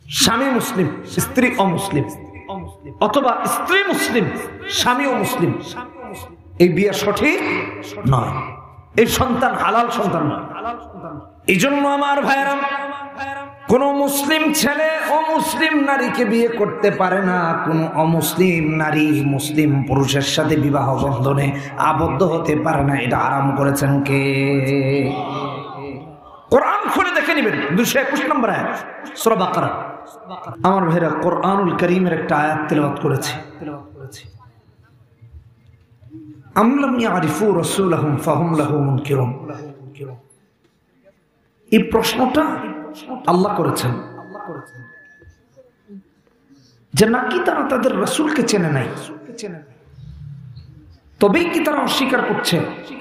স্বামী মুসলিম স্ত্রী অমুসলিম, অথবা স্ত্রী মুসলিম স্বামী অমুসলিম, এই বিয়ে সঠিক নয়, এই সন্তান হালাল সন্তান নয়। এই জন্য আমার ভাইরা, কোন মুসলিম ছেলে অমুসলিম নারীকে বিয়ে করতে পারে না, কোন অমুসলিম নারী মুসলিম পুরুষের সাথে বিবাহ বন্ধনে আবদ্ধ হতে পারে না। এটা আরাম করেছেন কে? কোরআন খুলে দেখে নেবেন 221 নম্বর আয়াত সূরা বাকারা। আমার ভাইরা, কোরআনুল কারীমের একটা আয়াত তেলাওয়াত করেছি। আম লাম ইয়ারিফু রাসূলাহুম ফাহুম লাহু মুনকিরুন। এই প্রশ্নটা আল্লাহ করেছেন যে নাকি তারা তাদের রাসূলকে চেনে নাই, তবেই কি তারা অস্বীকার করছে?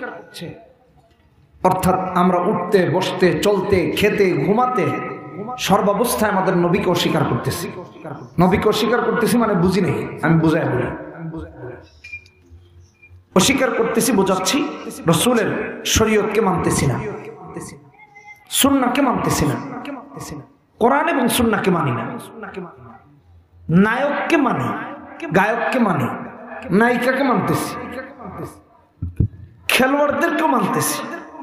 অর্থাৎ আমরা উঠতে বসতে চলতে খেতে ঘুমাতে সর্বাবস্থায় আমাদের নবীকে অস্বীকার করতেছি। নবীকে অস্বীকার করতেছি মানে বুঝি নেই, আমি বুঝাই বলি। অস্বীকার করতেছি বোঝাচ্ছি, রাসূলের শরীয়তকে মানতেছি না, সুন্নাহকে মানতেছি না, কোরআন এবং সুন্নাহকে মানি না। নায়ককে মানি, গায়ককে মানি, নায়িকাকে মানতেছি, খেলোয়াড়দেরকে মানতেছি।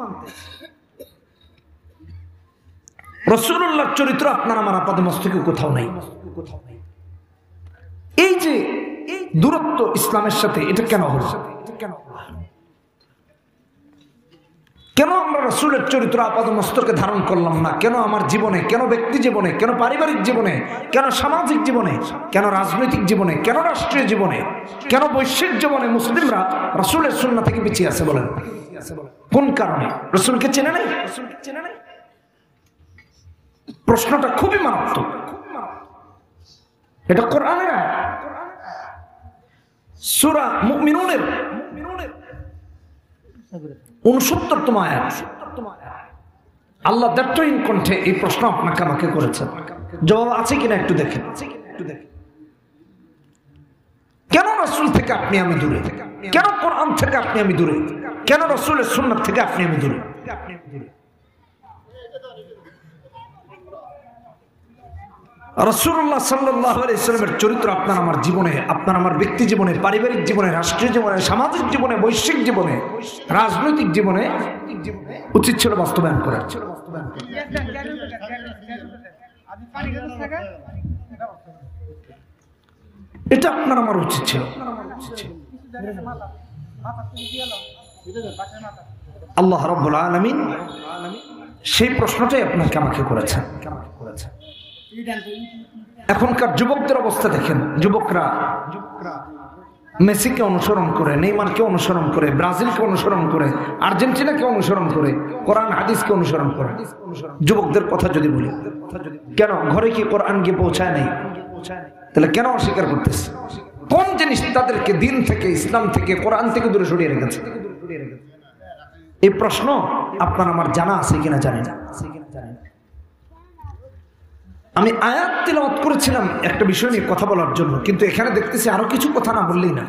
রাসূলুল্লাহর চরিত্র আপনার আমার আপাদমস্তকে কোথাও নাই। এই যে দূরত্ব ইসলামের সাথে, এটা কেন হলো? কেন আমরা রাসূলের চরিত্র আপাদমস্তকে ধারণ করলাম না? কেন আমার জীবনে, কেন ব্যক্তি জীবনে, কেন পারিবারিক জীবনে, কেন সামাজিক জীবনে, কেন রাজনৈতিক জীবনে, কেন রাষ্ট্রীয় জীবনে, কেন বৈশ্বিক জীবনে মুসলিমরা রাসূলের সুন্নাহ থেকে পিছিয়ে আছে? বলেন কোন কারণে? রাসূলকে চেনে নাই? প্রশ্নটা খুবই মারাত্মক। এটা কোরআনের আয়াত, সূরা মুমিনুনের 69তম আয়াত। আল্লাহ দ্ব্যর্থহীন কণ্ঠে এই প্রশ্ন আপনাকে আমাকে করেছেন। জবাব আছে কিনা একটু দেখেন। কেন রাসূল থেকে আপনি আমি দূরে? কেন কোরআন থেকে আপনি আমি দূরে? কেন রাসূলের সুন্নাহ থেকে আপনি আমি দূরে? রাসূলুল্লাহ সাল্লাল্লাহু আলাইহি ওয়াসাল্লামের চরিত্র আপনার আমার জীবনে, আপনার আমার ব্যক্তি জীবনে, পারিবারিক জীবনে, রাষ্ট্রীয় জীবনে, সামাজিক জীবনে, বৈশ্বিক জীবনে, রাজনৈতিক জীবনে উচিত ছিল বাস্তবায়ন করা। এটা আপনার আমার উচিত ছিল। আল্লাহ রাব্বুল আলামিন সেই প্রশ্নটাই আপনাকে আমাকে করেছেন। এখনকার যুবকদের অবস্থা দেখেন। যুবকরা মেসিকে অনুসরণ করে, নেইমারকে অনুসরণ করে, ব্রাজিলকে অনুসরণ করে, আর্জেন্টিনাকে অনুসরণ করে, কোরআন হাদিসকে অনুসরণ করে। যুবকদের কথা যদি বলি, কেন ঘরে কি কোরআন গিয়ে পৌঁছায় নাই? তাহলে কেন অস্বীকার করতেছে? কোন জিনিস তাদেরকে দিন থেকে, ইসলাম থেকে, কোরআন থেকে দূরে সরিয়ে রেখেছে? এই প্রশ্ন আপনার আমার জানা আছে কিনা জানি না। আমি আয়াত তিলাওয়াত করেছিলাম একটা বিষয় নিয়ে কথা বলার জন্য, কিন্তু এখানে দেখতেছি আরো কিছু কথা না বললেই না।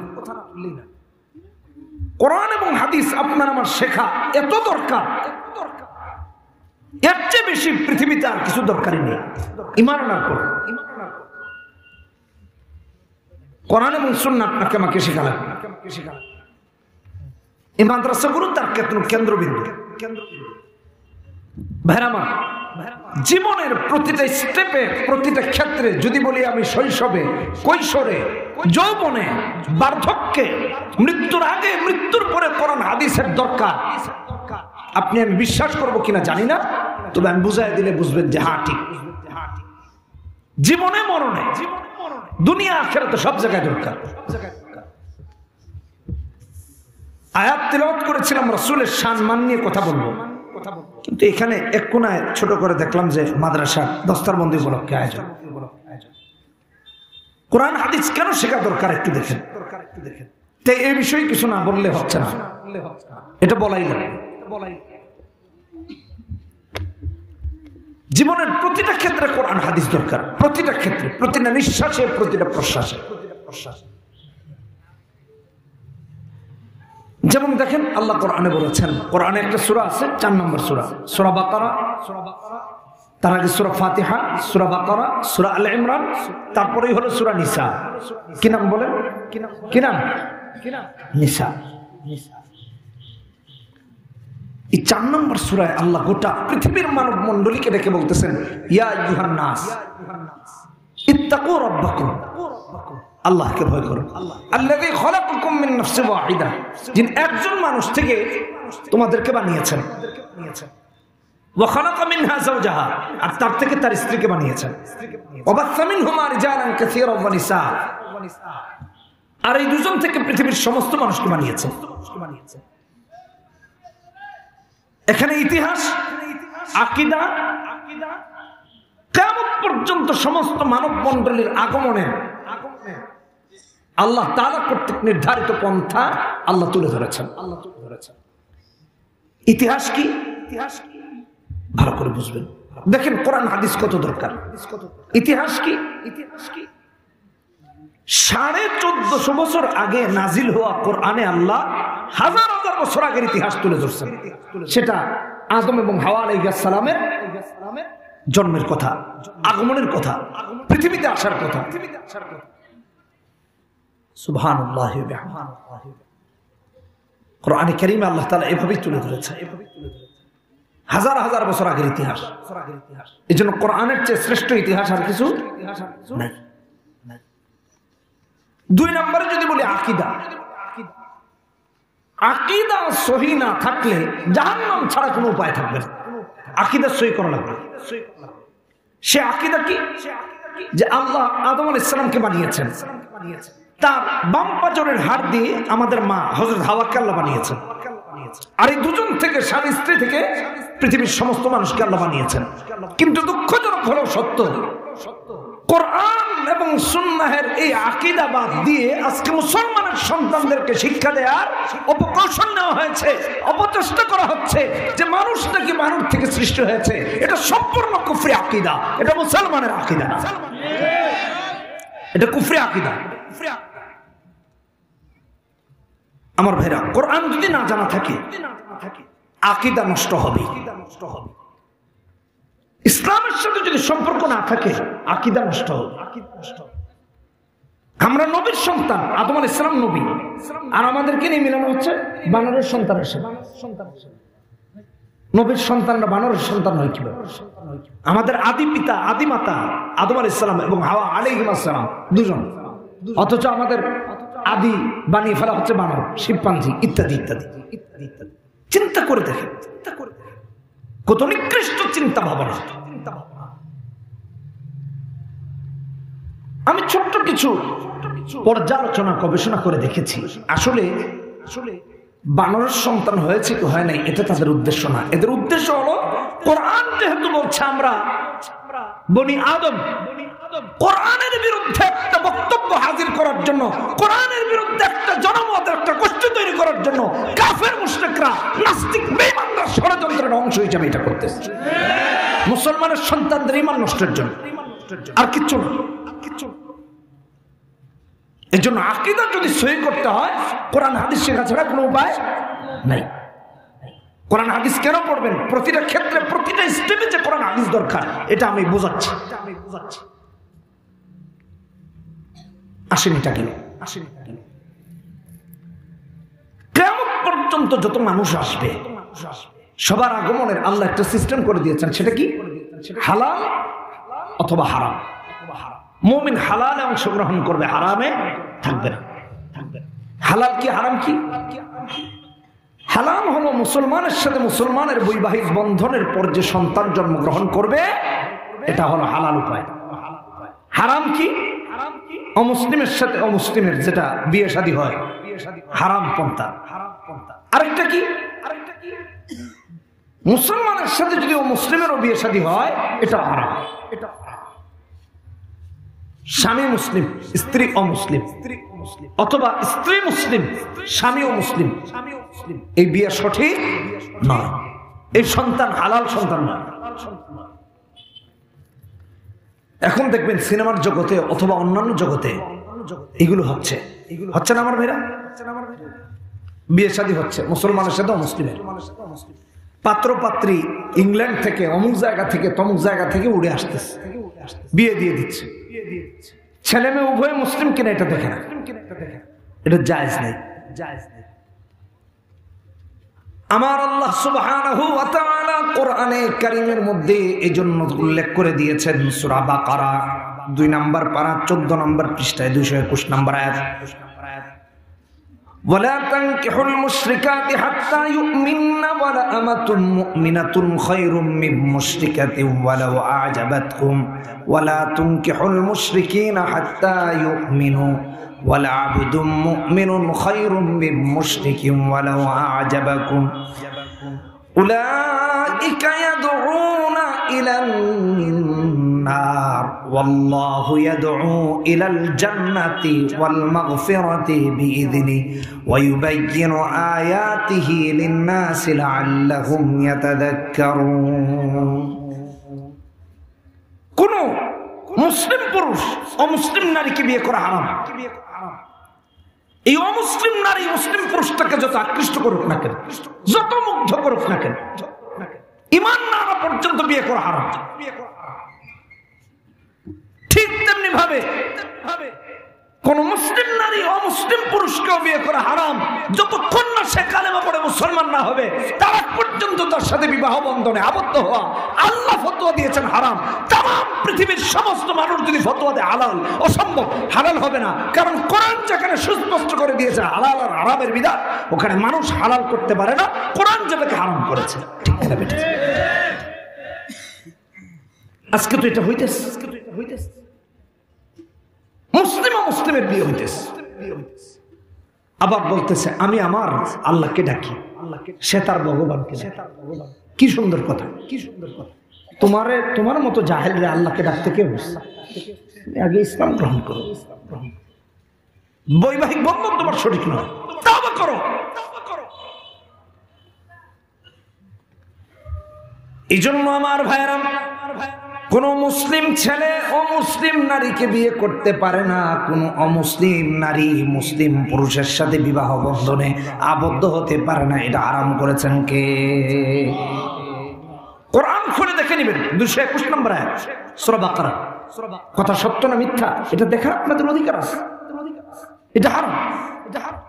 কোরআন এবং হাদিস আপনার আমার শেখা এত দরকার, এর চেয়ে বেশি পৃথিবীতে আর কিছু দরকারই নেই। ঈমান আনার পর কোরআন এবং সুন্নাহ আপনাকে আমাকে শেখালেন। এই মাদ্রাসাগুলো তার কেন্দ্রবিন্দু। ভাইরা আমার, জীবনের প্রতিটা স্টেপে, প্রতিটা ক্ষেত্রে, যদি বলি আমি শৈশবে, কৈশোরে, যৌবনে, বার্ধক্যে, মৃত্যুর আগে, মৃত্যুর পরে কোরআন হাদিসের দরকার। আপনি আমি বিশ্বাস করবো কিনা জানি না, তবে আমি বুঝাই দিলে বুঝবেন যে হ্যাঁ ঠিক। জীবনে মরণে, দুনিয়া আখিরাতে সব জায়গায় দরকার। আয়াত তিলাওয়াত করেছিলাম, রাসূলের সম্মান নিয়ে কথা বলবো, কিন্তু এখানে এক কোনায় ছোট করে দেখলাম যে মাদ্রাসা দস্তারবন্দি উপলক্ষে আয়োজন। কোরআন হাদিস কেন শেখা দরকার একটু দেখেন। তাই এই বিষয়ে কিছু না বললে হচ্ছে না, এটা বলাই লাগে। জীবনের প্রতিটা ক্ষেত্রে কোরআন হাদিস দরকার, প্রতিটা ক্ষেত্রে, প্রতিটা নিঃশ্বাসে, প্রতিটা প্রশ্বাসে। যেমন দেখেন আল্লাহ কোরআনে বলেছেন, কোরআনে একটা সূরা আছে 4 নম্বর সূরা, সূরা বাকারা, তার আগে সূরা ফাতিহা, সূরা বাকারা, সূরা আলে ইমরান, তারপরেই হলো সূরা নিসা। কি নাম বলেন? কি নাম? নিসা। এই 4 নম্বর সূরায় আল্লাহ গোটা পৃথিবীর মানব মণ্ডলীকে ডেকে বলতেছেন, ইয়া আইয়ুহান নাস ইত্তাকু রাব্বাকুম, আল্লাহকে ভয় করো। আল্লাযী খলাকাকুম মিন নাফসিন ওয়াহিদা, যিনি একজন মানুষ থেকে তোমাদেরকে বানিয়েছেন। ওয়া খালাকা মিনহা যাওজাহা, আর তার থেকে তার স্ত্রীকে বানিয়েছেন। ওয়া বাসসা মিনহুমা রিজালান কাসীরান ওয়া নিসা, আর এই দুজন থেকে পৃথিবীর সমস্ত মানুষকে বানিয়েছেন। এখানে ইতিহাস, আকীদা, কিয়ামত পর্যন্ত সমস্ত মানব মণ্ডলীর আগমনের আল্লাহ তাআলা কর্তৃক নির্ধারিত পন্থা আল্লাহ তুলে ধরেছেন। ইতিহাস কি? ভালো করে বুঝবেন। দেখেন কোরআন হাদিস কত দরকার। ইতিহাস কি? 1450 বছর আগে নাজিল হওয়া কোরআনে আল্লাহ হাজার হাজার বছর আগের ইতিহাস তুলে ধরছেন। সেটা আদম এবং হাওয়া আলাইহিস সালামের জন্মের কথা, আগমনের কথা, পৃথিবীতে আসার কথা। সুবহানাল্লাহ ওয়া বিহামদিহি। কোরআনে কারীমে আল্লাহ তাআলা এভাবেই তুলে ধরেছেন, হাজার হাজার বছর আগের ইতিহাস। এজন্য কোরআনের চেয়ে শ্রেষ্ঠ ইতিহাস আর কিছু নাই। 2 নম্বরে যদি বলি আকীদা, আকীদা সহি না থাকলে জাহান্নাম ছাড়া কোনো উপায় থাকবে না। আকীদা সহি করা লাগবে। সে আকীদা কি? যে আল্লাহ আদম আলাইহিস সালামকে বানিয়েছেন, তার বাম পাজরের হাড় দিয়ে আমাদের মা হযরত হাওয়াকে আল্লাহ বানিয়েছেন, আর এই দুজন থেকে স্বামী স্ত্রী থেকে পৃথিবীর সমস্ত মানুষকে আল্লাহ বানিয়েছেন। কিন্তু দুঃখজনক হলো সত্য, কোরআন এবং সুন্নাহের এই আকীদা বাদ দিয়ে আজকে মুসলমানের সন্তানদেরকে শিক্ষা দেওয়ার অপকৌশল নেওয়া হয়েছে, অপচেষ্টা করা হচ্ছে যে মানুষ নাকি মানুষ থেকে সৃষ্টি হয়েছে। এটা সম্পূর্ণ কুফরি আকীদা, এটা মুসলমানের আকীদা না, এটা কুফরি আকীদা। আমার ভাইরা, কোরআন যদি না জানা থাকে আকীদা নষ্ট হবে। ইসলামের সাথে যদি সম্পর্ক না থাকে আকীদা নষ্ট হবে। আমরা নবীর সন্তান, আদম আলাইহিস সালাম নবী, আর আমাদেরকে নিয়ে মিলানো হচ্ছে বানরের সন্তানের সাথে। নবীর সন্তানরা বানরের সন্তান হয় কিভাবে? আমাদের আদি পিতা, আদি মাতা আদম আলাইহিস সালাম এবং হাওয়া আলাইহিস সালাম দুজন, অথচ আমাদের আদি বানিয়ে ফেলা হচ্ছে বানর, শিম্পাঞ্জি ইত্যাদি ইত্যাদি ইত্যাদি। চিন্তা করে দেখেন, কত নিকৃষ্ট চিন্তা ভাবনা। আমি ছোট্ট কিছু পর্যালোচনা গবেষণা করে দেখেছি, আসলে বানরের সন্তান হয়েছে কি হয় নাই এটা তাদের উদ্দেশ্য না। এদের উদ্দেশ্য হলো কোরআন যেহেতু বলছে আমরা বনি আদম, কোরআনের বিরুদ্ধে একটা বক্তব্য হাজির করার জন্য, কোরআনের বিরুদ্ধে একটা জনমত, একটা গোষ্ঠী তৈরি করার জন্য কাফের মুশরিকরা, নাস্তিক বেঈমানরা ষড়যন্ত্রের অংশ হিসেবে এটা করতেছে। মুসলমানের সন্তানদের ঈমান নষ্টের জন্য, আর কিচ্ছু না। এই জন্য আকীদা যদি সহি করতে হয় কোরআন হাদিস শেখা ছাড়া কোনো উপায় নাই। কোরআন হাদিস কেন পড়বেন? প্রতিটা ক্ষেত্রে, প্রতিটা স্টেপে যে কোরআন হাদিস দরকার এটা আমি বোঝাচ্ছি। আসেনিটা গেল, কিয়ামত পর্যন্ত যত মানুষ আসবে সবার আগমনের আল্লাহ একটা সিস্টেম করে দিয়েছেন। সেটা কি? হালাল অথবা হারাম। মুমিন হালালে অংশগ্রহণ করবে, হারামে থাকবে না। হালাল কি হারাম কি? হালাল হলো মুসলমানের সাথে মুসলমানের বৈবাহিক বন্ধনের পর যে সন্তান জন্মগ্রহণ করবে, এটা হলো হালাল উপায়। হারাম কি? অমুসলিমের সাথে অমুসলিমের যেটা বিয়ে শাদী হয়, হারাম পন্থা। আরেকটা কি? মুসলমানের সাথে যদি অমুসলিমেরও বিয়ে শাদী হয় এটা হারাম। স্বামী মুসলিম, স্ত্রী অমুসলিম, অথবা স্ত্রী মুসলিম, স্বামীও মুসলিম, এই বিয়ে সঠিক নয়। এই সন্তান হালাল সন্তান নয়। এখন দেখবেন সিনেমার জগতে অথবা অন্যান্য জগতে এগুলো হচ্ছে না আমার ভাইরা? বিয়ে শাদী হচ্ছে মুসলমানের সাথে অমুসলিমের, পাত্র পাত্রী ইংল্যান্ড থেকে অমুক জায়গা থেকে তমুক জায়গা থেকে উড়ে আসতেছে, বিয়ে দিয়ে দিচ্ছে। ছেলে মেয়ে উভয় মুসলিম কিনা এটা দেখে না, এটা জায়েজ নেই। আমার আল্লাহ সুবহানাহু ওয়া তাআলা কোরআনে কারীমের মধ্যে এজন্য উল্লেখ করে দিয়েছেন সূরা বাকারা 2 নম্বর পারা 14 নম্বর পৃষ্ঠায় 221 নম্বর আয়াত, ওয়ালা তানকিহুল মুশরিকাতি হাত্তা ইউমিননা ওয়ালা আমাতুম মুমিনাতুন খায়রুম মিন মুশরিকাতিন ওয়ালাউ আ'জাবাতকুম ওয়ালা তুনকিহুল মুশরিকিনা হাত্তা ইউমিনু ওয়ালা আবদুম মুমিনুন খায়রুম মিন মুশরিকিন ওয়ালাউ আ'জাবাকুম উলাইকা ইয়াদউনা ইলান নার ওয়াল্লাহু ইয়াদউ ইলাল জান্নাতি ওয়াল মাগফিরাতি বিইذনি ওয়া ইউবায়্যিনু আয়াতিহি লিন-নাসি লাআল্লাহুম ইয়াতাযাক্কারুন। কোন মুসলিম পুরুষ অমুসলিম নারীকে বিয়ে করা হারাম। এই অমুসলিম নারী মুসলিম পুরুষটাকে যত আকৃষ্ট করুক না কেন, যত মুগ্ধ করুক না কেন, ঈমান না আনা পর্যন্ত বিয়ে করা হারাম। ঠিক তেমনি ভাবে কোন মুসলিম নারী অমুসলিম পুরুষকেও বিয়ে করা হারাম যতক্ষণ না সে কালেমা পড়ে মুসলমান না হবে, তার পর্যন্ত তার সাথে বিবাহ বন্ধনে আবদ্ধ হওয়া আল্লাহ ফতোয়া দিয়েছেন হারাম। তাম পৃথিবীর সমস্ত মানুষ যদি ফতোয়া দেয় হালাল, অসম্ভব, হালাল হবে না। কারণ কোরআন যেখানে সুস্পষ্ট করে দিয়েছে হালাল আর হারামের বিধান, ওখানে মানুষ হালাল করতে পারে না, কোরআন যেটাকে হারাম করেছে। ঠিক না বেটা? আজকে তো এটা হইতেছে, মুসলিমের বিয়ে হইতেছে, আবার বলতেছে আমি আমার আল্লাহকে ডাকি, সে তার ভগবানকে। কি সুন্দর কথা, কি সুন্দর কথা। তোমার মতো জাহেলরা আল্লাহকে ডাকতে কেউ আগে ইসলাম গ্রহণ করো। বৈবাহিক বন্ধন তোমার শরীক নয়, তাওবা করো। এই জন্য আমার ভাইরা, কোন মুসলিম ছেলে অমুসলিম নারীকে বিয়ে করতে পারে না, কোন অমুসলিম নারী মুসলিম পুরুষের সাথে বিবাহ বন্ধনে আবদ্ধ হতে পারে না। এটা আরাম করেছেন কে? কোরআন খুলে দেখে নেবেন 221 নম্বর আয়াত সূরা বাকারা। কথা সত্য না মিথ্যা এটা দেখার আপনাদের অধিকার আছে। এটা হারাম, এটা হারাম।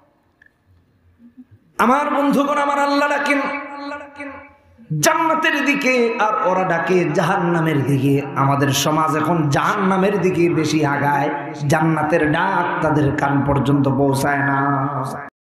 আমার বন্ধুগণ, আমার আল্লাহ ডাকেন জান্নাতের দিকে আর ওরা ডাকে জাহান্নামের দিকে। আমাদের সমাজ এখন জাহান্নামের দিকে বেশি আগায়, জান্নাতের ডাক তাদের কান পর্যন্ত পৌঁছায় না।